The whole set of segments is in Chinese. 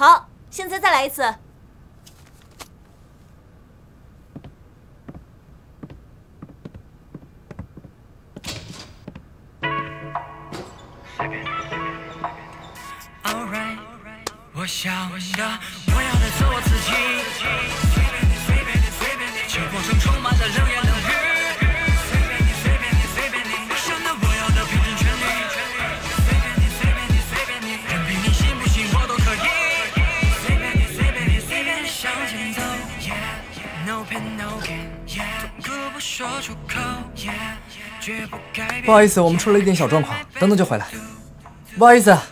好，现在再来一次。 Alright， 我想的，我要的做我自己。这过程充满了冷言冷语。我想的，我要的，拼尽全力。任凭你信不信，我都可以。向前走 ，No pain no gain， 痛苦不说出口，绝不改变。 不好意思，我们出了一点小状况，等等就回来。不好意思。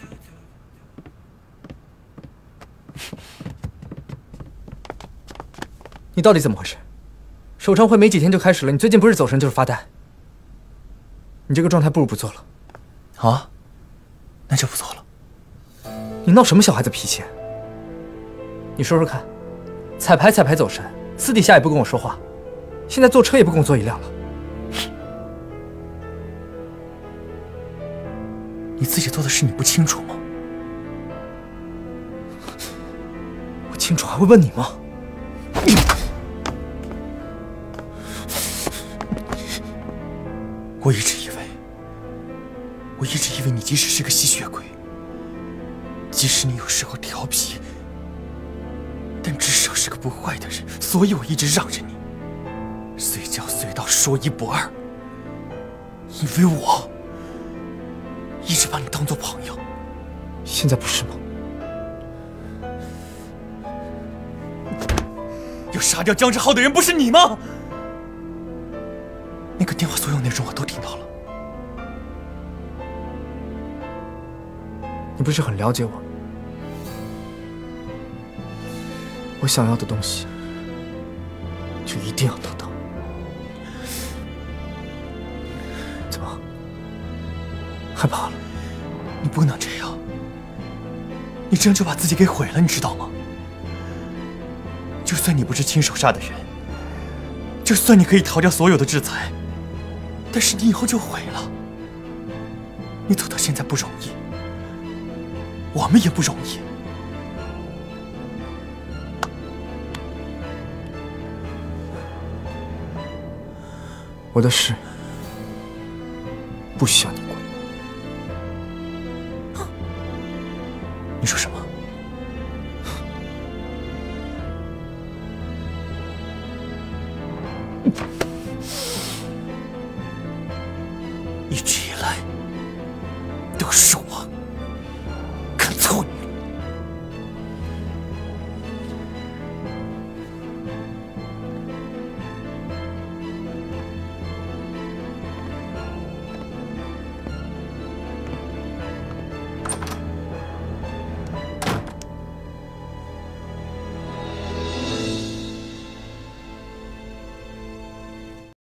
你到底怎么回事？首长会没几天就开始了，你最近不是走神就是发呆。你这个状态不如不做了。 啊？那就不做了。 你闹什么小孩子脾气？你说说看，彩排走神，私底下也不跟我说话，现在坐车也不跟我坐一辆了。 你自己做的事你不清楚吗？ 我清楚还会问你吗？ 我一直以为你即使是个吸血鬼，即使你有时候调皮，但至少是个不坏的人，所以我一直让着你，随叫随到，说一不二。因为我一直把你当作朋友。 现在不是吗？ 要杀掉江之浩的人不是你吗？那个电话所有内容我都听到了。 你不是很了解我？我想要的东西，就一定要得到。怎么？害怕了？ 你不能这样，你这样就把自己给毁了，你知道吗？就算你不是亲手杀的人，就算你可以逃掉所有的制裁，但是你以后就毁了。你走到现在不容易，我们也不容易。 我的事不需要你管。 你说什么？